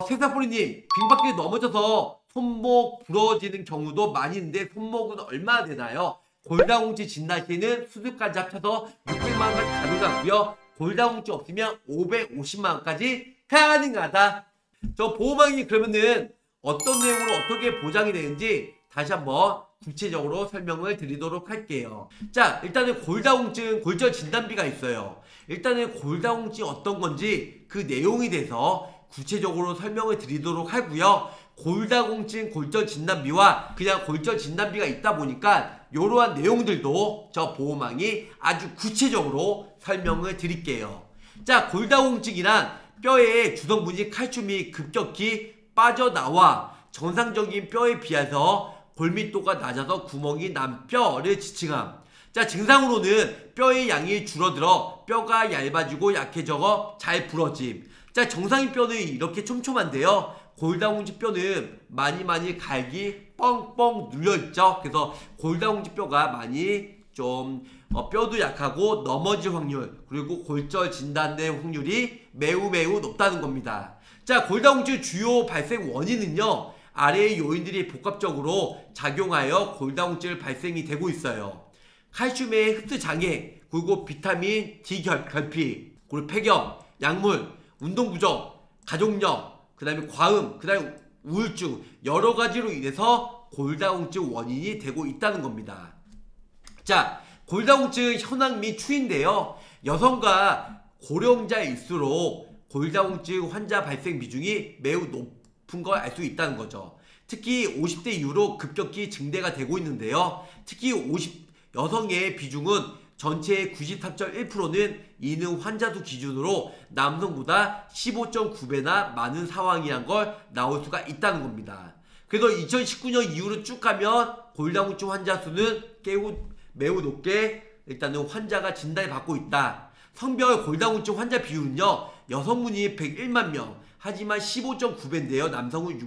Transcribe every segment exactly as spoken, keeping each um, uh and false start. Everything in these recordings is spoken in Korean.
세사포리님, 빙밖에 넘어져서 손목 부러지는 경우도 많이 있는데 손목은 얼마나 되나요? 골다공증 진단 시에는 수술까지 합쳐서 육백만 원까지 가능하고요. 골다공증 없으면 오백오십만 원까지 가능하다. 저 보호망이 그러면은 어떤 내용으로 어떻게 보장이 되는지 다시 한번 구체적으로 설명을 드리도록 할게요. 자, 일단은 골다공증 골절 진단비가 있어요. 일단은 골다공증이 어떤 건지 그 내용에 대해서 구체적으로 설명을 드리도록 하고요. 골다공증 골절 진단비와 그냥 골절 진단비가 있다 보니까 이러한 내용들도 저 보호망이 아주 구체적으로 설명을 드릴게요. 자, 골다공증이란 뼈의 주성분인 칼슘이 급격히 빠져나와 정상적인 뼈에 비해서 골밀도가 낮아서 구멍이 난 뼈를 지칭함. 자, 증상으로는 뼈의 양이 줄어들어 뼈가 얇아지고 약해져 잘 부러짐. 자, 정상인 뼈는 이렇게 촘촘한데요. 골다공증 뼈는 많이 많이 갈기 뻥뻥 눌려있죠. 그래서 골다공증 뼈가 많이 좀 어, 뼈도 약하고 넘어질 확률, 그리고 골절 진단될 확률이 매우 매우 높다는 겁니다. 자, 골다공증 주요 발생 원인은요, 아래의 요인들이 복합적으로 작용하여 골다공증 발생이 되고 있어요. 칼슘의 흡수 장애, 그리고 비타민 D 결, 결핍, 그리고 폐경, 약물, 운동 부족, 가족력, 그 다음에 과음, 그 다음에 우울증, 여러 가지로 인해서 골다공증 원인이 되고 있다는 겁니다. 자, 골다공증 현황 및 추이인데요. 여성과 고령자일수록 골다공증 환자 발생 비중이 매우 높은 걸 알 수 있다는 거죠. 특히 오십 대 이후로 급격히 증대가 되고 있는데요. 특히 오십 여성의 비중은 전체의 구십삼 점 일 퍼센트는 이는 환자 수 기준으로 남성보다 십오 점 구 배나 많은 상황이란 걸 나올 수가 있다는 겁니다. 그래서 이천십구 년 이후로 쭉 가면 골다공증 환자 수는 매우, 매우 높게 일단은 환자가 진단을 받고 있다. 성별 골다공증 환자 비율은요, 여성분이 백일만 명, 하지만 십오 점 구 배인데요. 남성은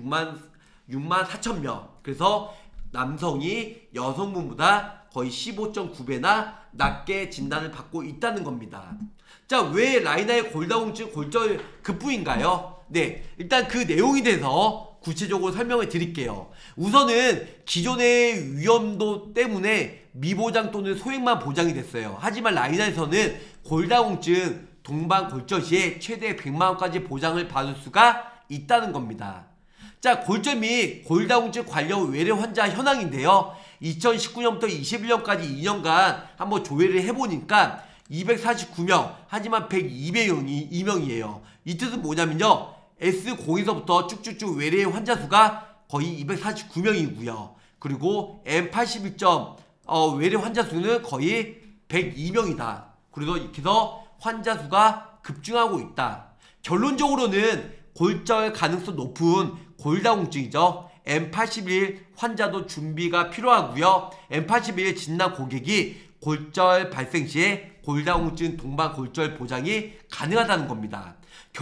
육만 사천 명. 그래서 남성이 여성분보다 거의 십오 점 구 배나 낮게 진단을 받고 있다는 겁니다. 자, 왜 라이나의 골다공증 골절 급부인가요? 네, 일단 그 내용에 대해서 구체적으로 설명을 드릴게요. 우선은 기존의 위험도 때문에 미보장 또는 소액만 보장이 됐어요. 하지만 라이나에서는 골다공증 동반 골절 시에 최대 백만 원까지 보장을 받을 수가 있다는 겁니다. 자, 골절 및 골다공증 관련 외래 환자 현황인데요. 이천십구 년부터 이십일 년까지 이 년간 한번 조회를 해보니까 이백사십구 명, 하지만 백이 명이에요. 이 뜻은 뭐냐면요, 에스 공에서부터 쭉쭉쭉 외래 환자 수가 거의 이백사십구 명이고요. 그리고 엠 팔십일 점 어, 외래 환자 수는 거의 백이 명이다. 그래서 이렇게 해서 환자 수가 급증하고 있다. 결론적으로는 골절 가능성 높은 골다공증이죠. 엠 팔십일 환자도 준비가 필요하고요. 엠 팔십일 진단 고객이 골절 발생 시에 골다공증 동반 골절 보장이 가능하다는 겁니다.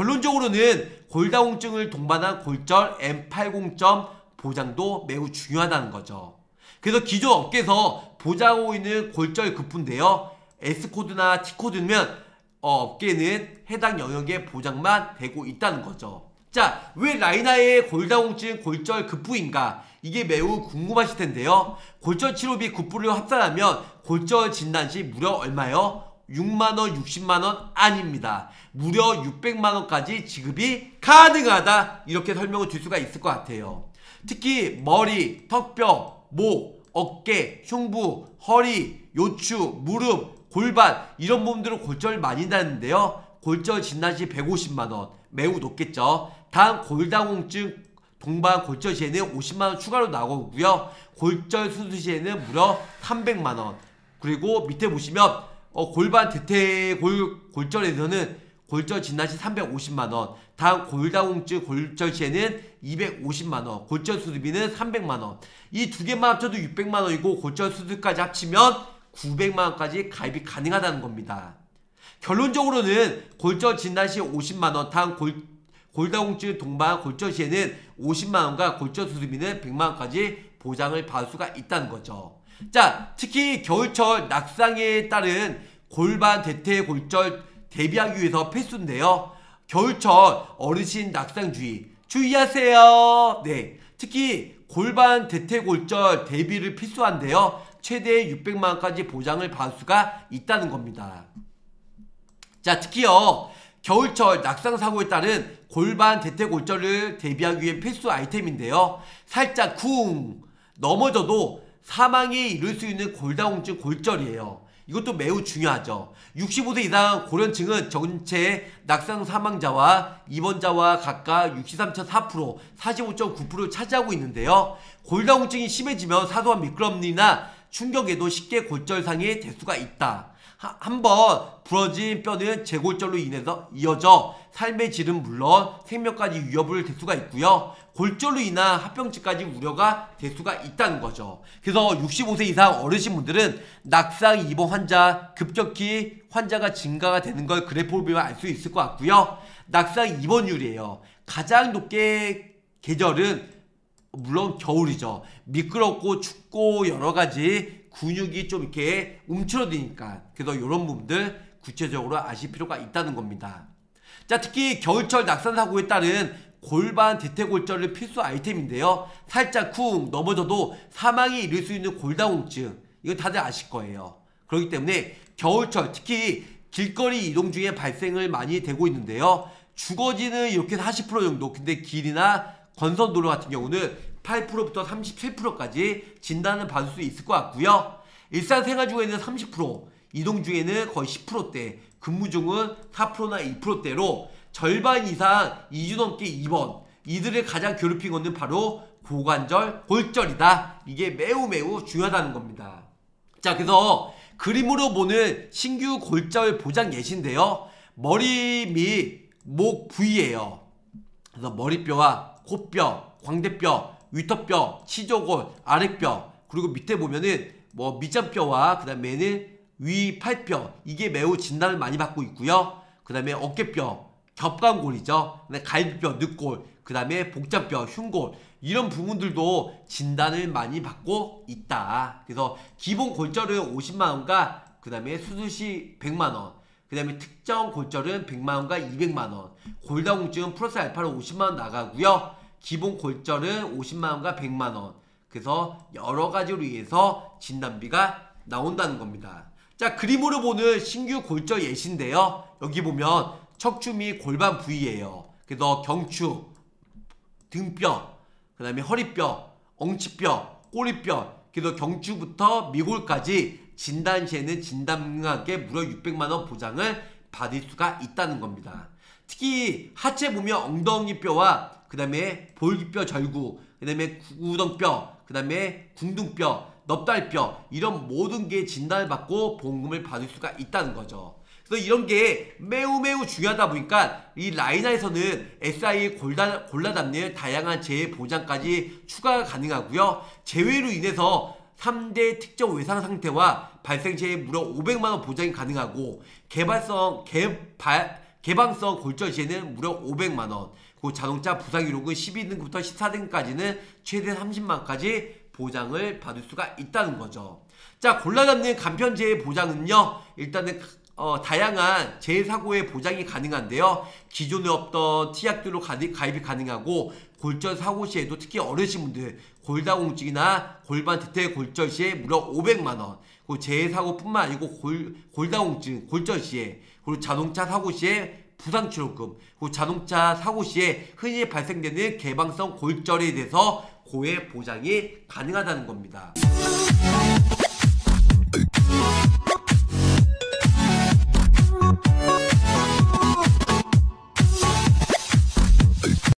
결론적으로는 골다공증을 동반한 골절 엠 팔십 점 보장도 매우 중요하다는 거죠. 그래서 기존 업계에서 보장하고 있는 골절 급부인데요. S코드나 T코드면 어, 업계는 해당 영역의 보장만 되고 있다는 거죠. 자, 왜 라이나의 골다공증 골절 급부인가? 이게 매우 궁금하실 텐데요. 골절 치료비 급부를 합산하면 골절 진단 시 무려 얼마요? 육만 원, 육십만 원 아닙니다. 무려 육백만 원까지 지급이 가능하다. 이렇게 설명을 드릴 수가 있을 것 같아요. 특히 머리, 턱뼈, 목, 어깨, 흉부, 허리, 요추, 무릎, 골반 이런 부분들은 골절 많이 나는데요. 골절 진단 시 백오십만 원 매우 높겠죠. 단 골다공증 동반 골절 시에는 오십만 원 추가로 나오고요. 골절 수술 시에는 무려 삼백만 원. 그리고 밑에 보시면 어, 골반 대퇴 골, 골절에서는 골절 진단 시 삼백오십만 원. 단 골다공증 골절 시에는 이백오십만 원. 골절 수술비는 삼백만 원. 이 두 개만 합쳐도 육백만 원이고 골절 수술까지 합치면 구백만 원까지 가입이 가능하다는 겁니다. 결론적으로는 골절 진단 시 오십만 원, 단 골, 골다공증 동반 골절 시에는 오십만 원과 골절 수술비는 백만 원까지 보장을 받을 수가 있다는 거죠. 자, 특히 겨울철 낙상에 따른 골반 대퇴 골절 대비하기 위해서 필수인데요. 겨울철 어르신 낙상주의, 주의하세요. 네, 특히 골반 대퇴골절 대비를 필수한데요. 최대 육백만 원까지 보장을 받을 수가 있다는 겁니다. 자, 특히요 겨울철 낙상 사고에 따른 골반 대퇴골절을 대비하기 위해 필수 아이템인데요. 살짝 쿵 넘어져도 사망에 이를 수 있는 골다공증 골절이에요. 이것도 매우 중요하죠. 육십오 세 이상 고령층은 전체 낙상 사망자와 입원자와 각각 육십삼 점 사 퍼센트, 사십오 점 구 퍼센트를 차지하고 있는데요. 골다공증이 심해지면 사소한 미끄럼이나 충격에도 쉽게 골절상이 될 수가 있다. 한번 부러진 뼈는 재골절로 인해서 이어져 삶의 질은 물론 생명까지 위협을 될 수가 있고요. 골절로 인한 합병증까지 우려가 될 수가 있다는 거죠. 그래서 육십오 세 이상 어르신분들은 낙상 입원 환자 급격히 환자가 증가가 되는 걸 그래프로 보면 알 수 있을 것 같고요. 낙상 입원율이에요. 가장 높게 계절은 물론 겨울이죠. 미끄럽고 춥고 여러가지 근육이 좀 이렇게 움츠러드니까. 그래서 이런 부분들 구체적으로 아실 필요가 있다는 겁니다. 자, 특히 겨울철 낙상 사고에 따른 골반 대퇴골절은 필수 아이템인데요. 살짝 쿵 넘어져도 사망에 이를 수 있는 골다공증, 이건 다들 아실 거예요. 그렇기 때문에 겨울철 특히 길거리 이동 중에 발생을 많이 되고 있는데요. 주거지는 이렇게 사십 퍼센트 정도, 근데 길이나 건선도로 같은 경우는 팔 퍼센트부터 삼십칠 퍼센트까지 진단을 받을 수 있을 것 같고요. 일상생활 중에는 삼십 퍼센트, 이동 중에는 거의 십 퍼센트대, 근무 중은 사 퍼센트나 이 퍼센트대로 절반 이상 이 주 넘게 입원, 이들을 가장 괴롭힌 것은 바로 고관절 골절이다. 이게 매우 매우 중요하다는 겁니다. 자, 그래서 그림으로 보는 신규 골절 보장 예시인데요. 머리 및 목 부위예요. 그래서 머리뼈와 코뼈, 광대뼈, 위턱뼈, 치조골, 아랫뼈, 그리고 밑에 보면은 뭐 밑장뼈와 그 다음에는 위 팔뼈, 이게 매우 진단을 많이 받고 있고요. 그 다음에 어깨뼈, 겹관골이죠. 갈비뼈, 늑골, 그 다음에 복장뼈, 흉골, 이런 부분들도 진단을 많이 받고 있다. 그래서 기본 골절은 오십만 원과 그 다음에 수술시 백만 원, 그 다음에 특정 골절은 백만 원과 이백만 원, 골다공증은 플러스 알파로 오십만 원 나가고요. 기본 골절은 오십만 원과 백만 원. 그래서 여러 가지로 의해서 진단비가 나온다는 겁니다. 자, 그림으로 보는 신규 골절 예시인데요. 여기 보면 척추 및 골반 부위예요. 그래서 경추, 등뼈, 그 다음에 허리뼈, 엉치뼈, 꼬리뼈, 그래서 경추부터 미골까지 진단 시에는 진단가격에 무려 육백만 원 보장을 받을 수가 있다는 겁니다. 특히 하체 보면 엉덩이뼈와 그 다음에 볼기뼈 절구, 그 다음에 구구덩뼈, 그 다음에 궁둥뼈, 넙다리뼈, 이런 모든 게 진단을 받고 보험금을 받을 수가 있다는 거죠. 그래서 이런 게 매우 매우 중요하다 보니까 이 라이나에서는 에스아이 골라, 골라 담는 다양한 재해 보장까지 추가가 가능하고요. 재해로 인해서 삼 대 특정 외상 상태와 발생 시에 무려 오백만 원 보장이 가능하고, 개발성 개발 개방성 골절 시에는 무려 오백만 원, 그 자동차 부상 기록은 십이 등급부터 십사 등까지는 최대 삼십만 원까지 보장을 받을 수가 있다는 거죠. 자, 골라잡는 간편재해 보장은요, 일단은 어, 다양한 재해사고의 보장이 가능한데요. 기존에 없던 티약들로 가입이 가능하고, 골절 사고 시에도 특히 어르신분들 골다공증이나 골반 대퇴 골절 시에 무려 오백만 원, 그 재해사고뿐만 아니고 골, 골다공증 골절 시에, 그리고 자동차 사고 시에 부상치료금, 그리고 자동차 사고 시에 흔히 발생되는 개방성 골절에 대해서 고해 보장이 가능하다는 겁니다.